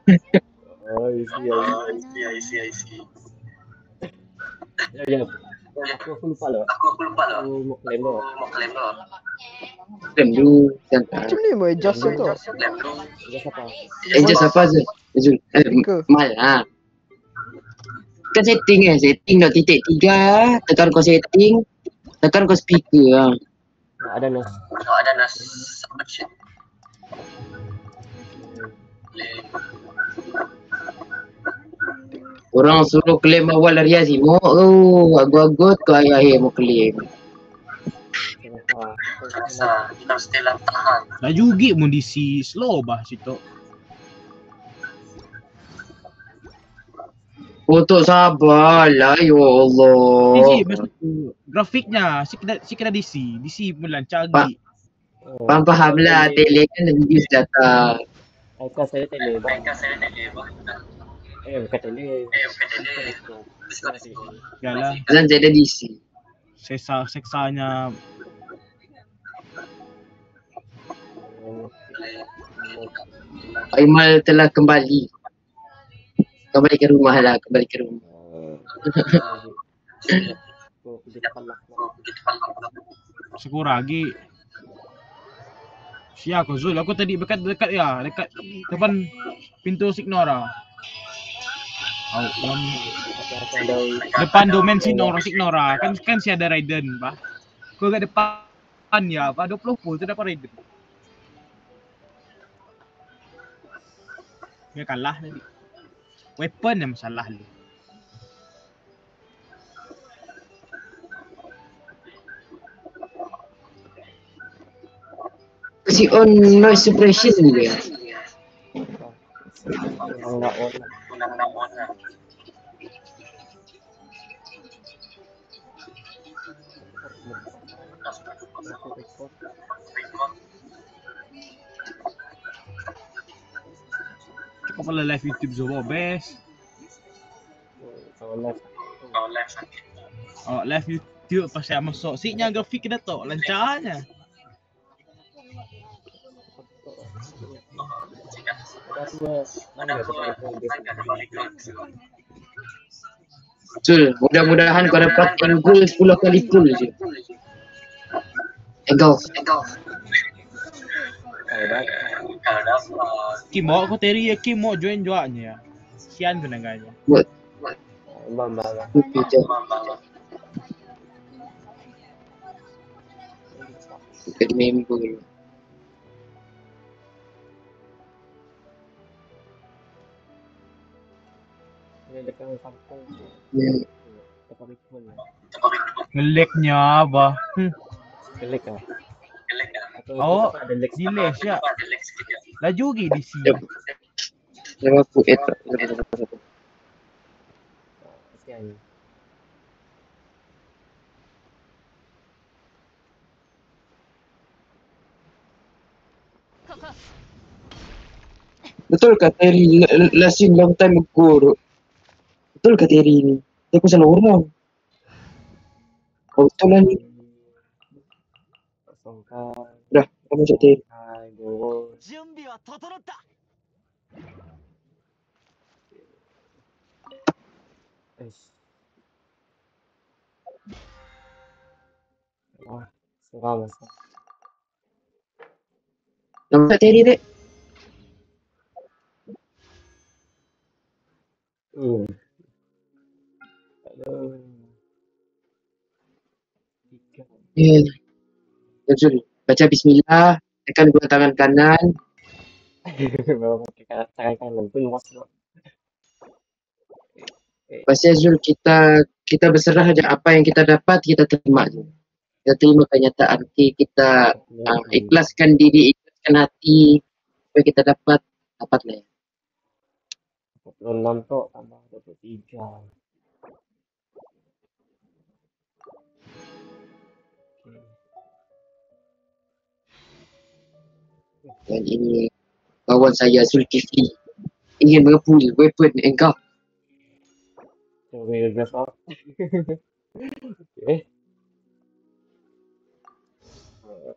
Oh, isi, ya, isi. I see. Ya, ya. Aku lupa loh. Aku mau klaim loh. Klaim dulu santai. Macam ni mau adjust je kau. Ya, siapa? Adjust apa Zul? Zul. Speaker. Mal lah. Kan setting dah titik 3, tekan kau setting, tekan kau speaker lah. Nah, ada nas. Orang suruh klaim awal dari Azimo. Oh, agut-agut kau akhir-akhir mau klaim. Kenapa? Dah juga mun DC slow bah situ. Untuk sabar lah, ya Allah. DC maksud tu grafiknya si kena DC pun lancar Pak. lagi. Faham lah, tele kan use data. Aika saya tele. Bukan tele. Yalah, Zan saya ada DC. seksanya Aimal telah kembali. Kembali ke rumah lah, kembali ke rumah. sekurang lagi. Siap aku Zul, aku tadi dekat ya, dekat depan pintu Signora. Depan domain Signora kan si ada Raiden, bah. Kau kat depan ya, bah 20 pun tu dapat Raiden. Dia kalah tadi. Weapon yang masalah ni. Si on noise suppression ni ya. Enggak on. Kau pala live YouTube Zobo best. Kalau live. Oh, live YouTube pasal masuk. Siknya grafik kena tok lancarnya. Betul, mudah-mudahan kau dapat angle 10 kali full je. Engkau. Kim mau aku teri ya Kim mau join juaknya. Sian tenaganya. Buat Bamba. itu. Bukan member. Dekat kampung. Ya. Dekat Rikmon. Ngeleknya apa? Kelek ah. Oh, ada lag delay ya. Laju gi di sini. Yep. Yang aku Kasihan. betul kata Terry last scene long time ago. Betul kata Terry ni. Dia aku salah orang. Oh, betul lah ni. Songkai. Dah, kamu cak Terry. Hai, go. Wah, seram masa. Kamu cak Terry dek. Aduh. Ya. Betul. Baca bismillah, tekan dua tangan kanan. Bawa pakai tangan kanan pun was. Pasti Azul kita berserah aja apa yang kita dapat kita terima je. Kita terima kenyataan kita ikhlaskan diri, ikhlaskan hati supaya kita dapatlah ya. 26 tok tambah 23. Dan ini kawan saya Zulkifli ingin mengepul weapon engkau. Coba grab up. Okay.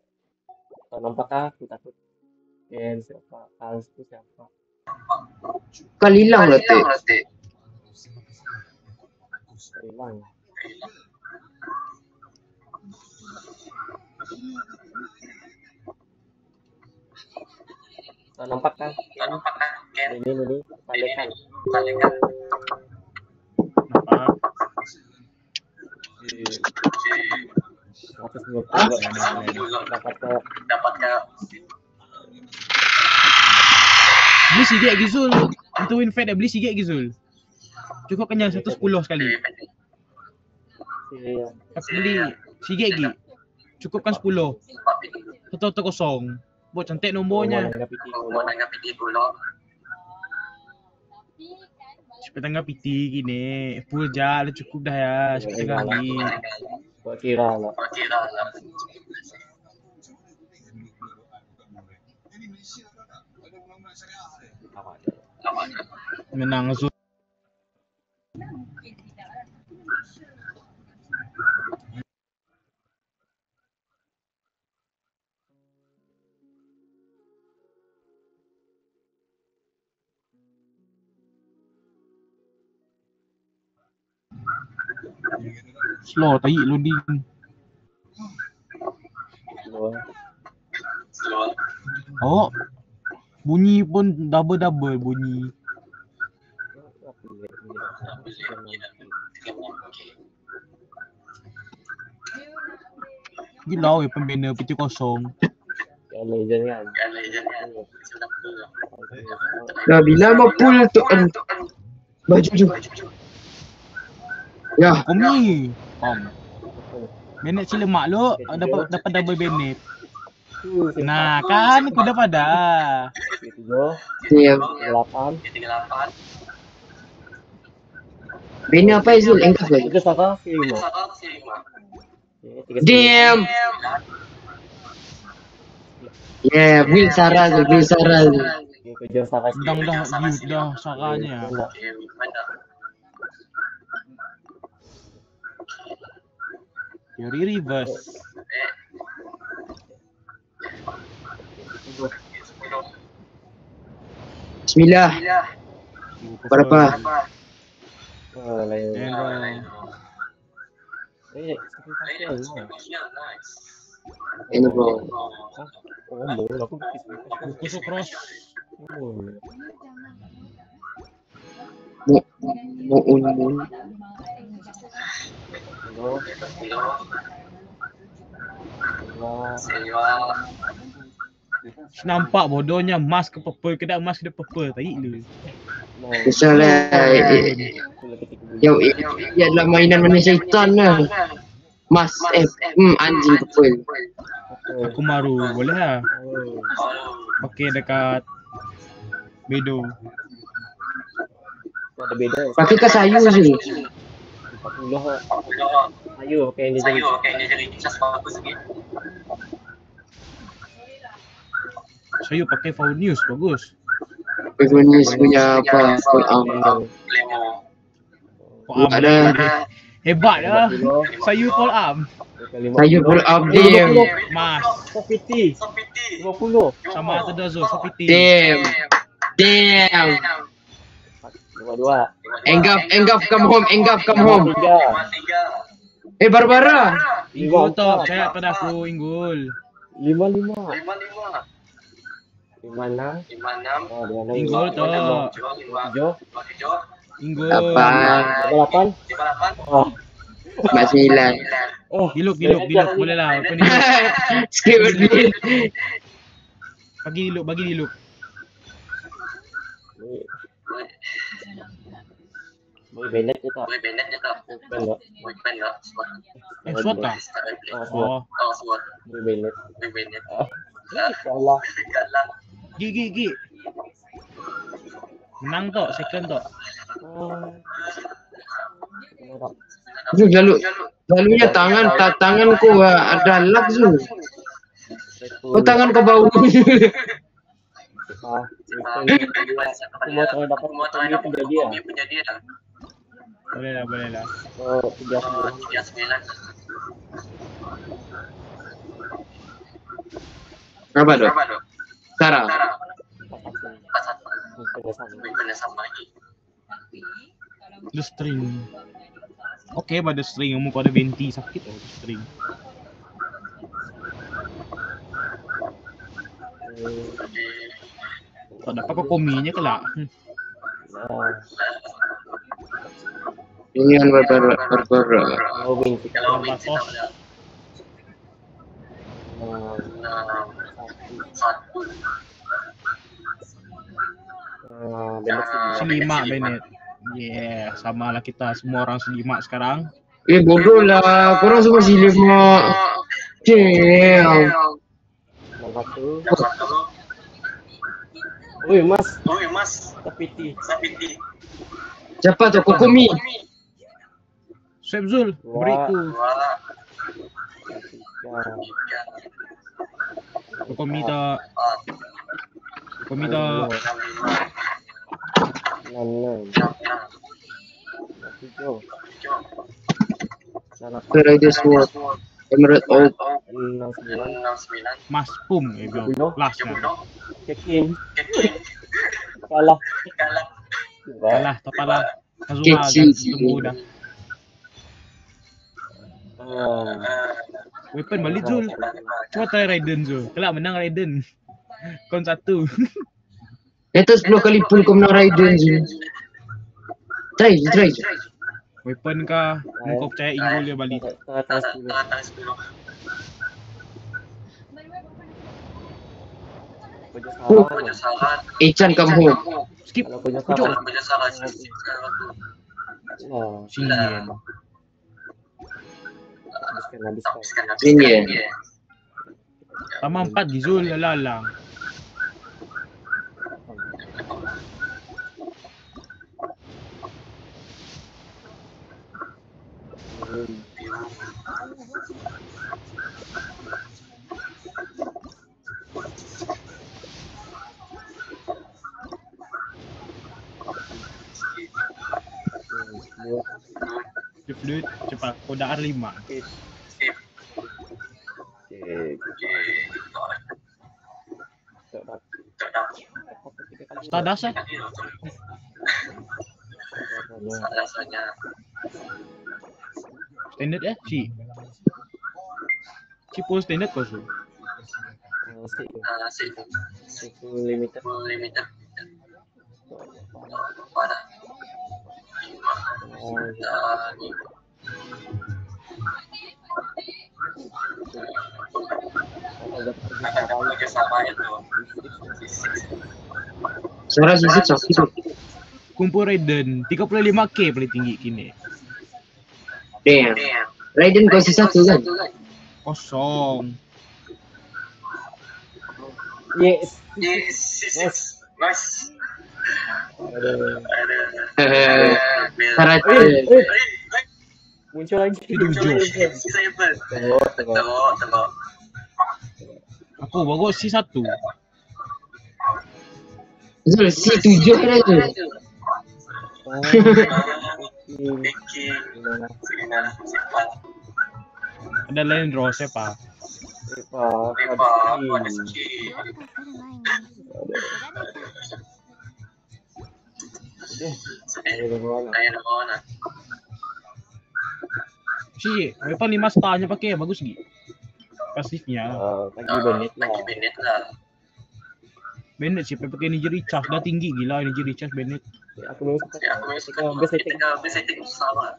Tak nampak aku takut. Siapa? Kals tu siapa? Bukan hilang lah Tek. Hilang. Nampak kan? Ini balikan. Nampak. 150 dapat ke Beli sikit lagi Zul. Untuk win fight dah beli sikit lagi Zul. Cukup kenyang 110 sekali. Aku beli sikit lagi. Cukupkan 10. 110. Buat cantik nombornya. Cepat tengah PT gini. Full dah cukup dah ya. Cepat tengah lagi. buat kira lah. Menang Zul. Slow tai loading. Oh. Bunyi pun double bunyi. Gila pembina PT kosong. Legend kan. Dah bila mau pull tu baju tu. Ya, Komi. Bennett si lemak lu dapat double Bennett. Nah, kan aku dapat dah. 7, dia 8. bina apa Zul? Engkau lagi. Itu Saka C5. Damn. Yeah, Will Sarah Zul. Kejar Saka. Sedang dah view dah saranya. Teori reverse. Bismillah. Berapa? Lain. Ini bro. Aku Kusuk cross. Mu'un. Nampak bodohnya mas ke purple ke dak mas ke purple tai lu. Misalnya ya adalah mainan manusia syaitan lah. Mas anjing kepul. Aku maru boleh lah. Pakai dekat Bedo. Ada beda. Pakai ke sayu je. 40 Ayo pakai ini jadi. Saya pakai Foul News bagus. Pegunis punya apa? Ada Hebat dah. Saya full arm. sayu pull up dia. Mas. Sopiti 50. Sama tu dah Zul Sopiti. Damn. 52. Engaf come home. 3. Barbara. Inggul top. Saya pada aku Inggul. 55. 56. Inggul top. 7. Inggul. 8. Oh. Mak 9. Diluk boleh lah. Apa ni? Skip dulu. Bagi diluk. Boleh Bennett je tak? SWAT tak? Oh. Boleh Bennett. InsyaAllah. Gi. Menang tok, second tok. Lalunya tanganku ada lag tu. Oh tangan ke bau. Semua try dapat Komi punya dia. Boleh lah. Oh, 39. Apa tu? Sarah. Weapon sama lagi. The string. Oke, pada string kamu kau ada venti sakit oh string. Tak dapat kau kominya kelak. Ini kan Barbara. Kalau win kita pada satu. Selima Bennett. Yeah, sama lah kita semua orang selima sekarang. Bodoh lah, korang semua silima. Damn. Oi mas, tapiti. Siapa tu? Kokumi. Swap Zul, beriku. Komita. Rider Sword. Emerald Oak. 69. Mas Pum, last lah. Kekin. Kalah. Tak kalah. Kazuma tunggu dah. Weapon balik Zul. Cuba try Raiden Zul. Kelak menang Raiden. Kon satu. Itu 10 kali pun kau menang Raiden je. Try. Weapon kah? Kau percaya Inggul dia balik. Echan come home. Skip. Sini. Ini ya. Tambah 4 di Zul lalang. Fluid cepat kodaan 5. Stardust lah. Standard si pun standard kau tu. Limited. Suara sisik sakit tu. Kumpul Raiden 35k paling tinggi kini. Damn. Raiden kau sisa satu kan? Kosong. Yes. Nice. Karate. Muncul lagi. Tengok. Aku bagus si 1. Zul, si 7 kan tu. Ada lain draw siapa? Si, weapon 5 star-nya pakai bagus lagi. Pasifnya. Bagi Bennett lah. Bennett sih pakai energy recharge dah tinggi gila energy recharge Bennett. Aku memang suka best setting sama.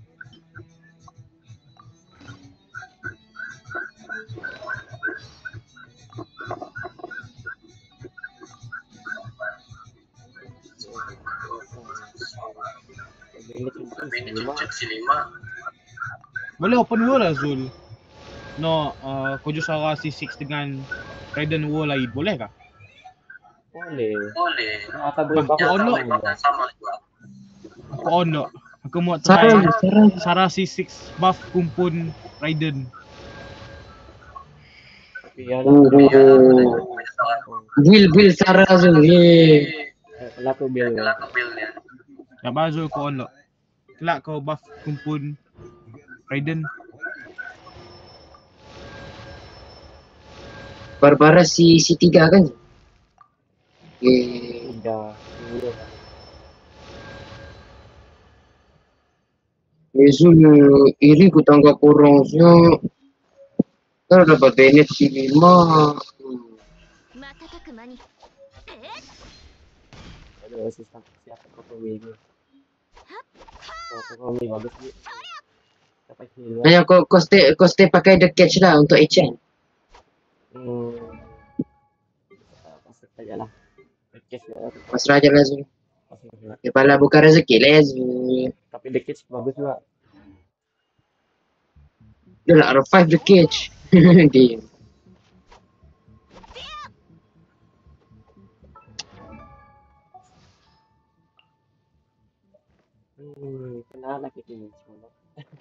Bennett si 5. Boleh open world lah Zul. No, Kojusara C6 dengan Raiden War lain boleh kah? Boleh. Aku on lock. Aku mau try Sarah C6 buff kumpul Raiden. Build Sarah tu ni. Kelak buildnya. Ya Bazul kau on lock. Kelak kau buff kumpul Raiden. Barbara si 3 kan? Udah. Iya. Yesus iri ku tangga kurang sih. Kalau dapat Bennett di 5. Aduh, siapa Kokomi ini? Oh, Kokomi bagus nih. Dapat heal. Hanya kau stay pakai the catch lah untuk HN. Pasal saja lah. Dekis ya. Pasrah aja lah Zul. Pasal juga. Kepala buka rezeki lah Zul. Tapi dekis bagus juga. Dia lah revive the catch. Dia. Kenapa kita ini semua?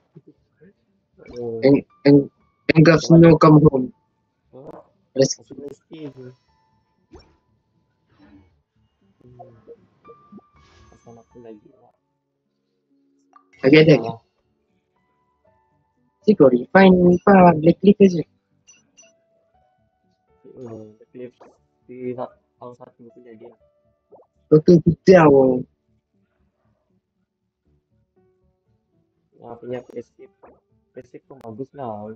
And Gavs no come home. Let's Masih mesti je. Pasal aku lagi lah. lagi ada lagi. Si kau refine apa Black Cliff aja. Clip di tahun 1 itu jadi lah. Betul betul. Yang punya PC pun bagus lah.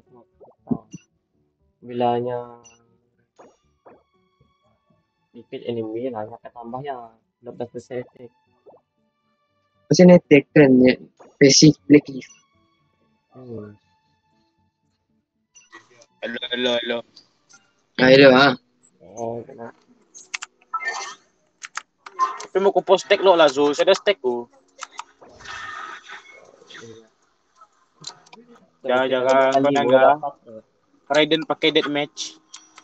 Bilanya defeat enemy lah, yang akan tambahnya 12% attack. Pasal ni attack kan ya. Passive Black Cliff. Hello. Hello ha. Oh, kena. Tapi mau ku post stack lo lah Zul, saya ada stack ku. Jangan kau nangga. Raiden pakai deathmatch.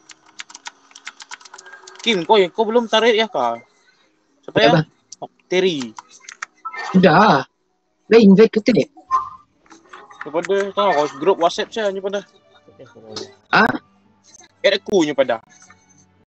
Kim, kau belum tarik ya kah? Siapa ya? Terry. Sudah. Dah invite ke tadi. Daripada tahu kau grup WhatsApp saya ni pada. Ah? Add aku nya pada.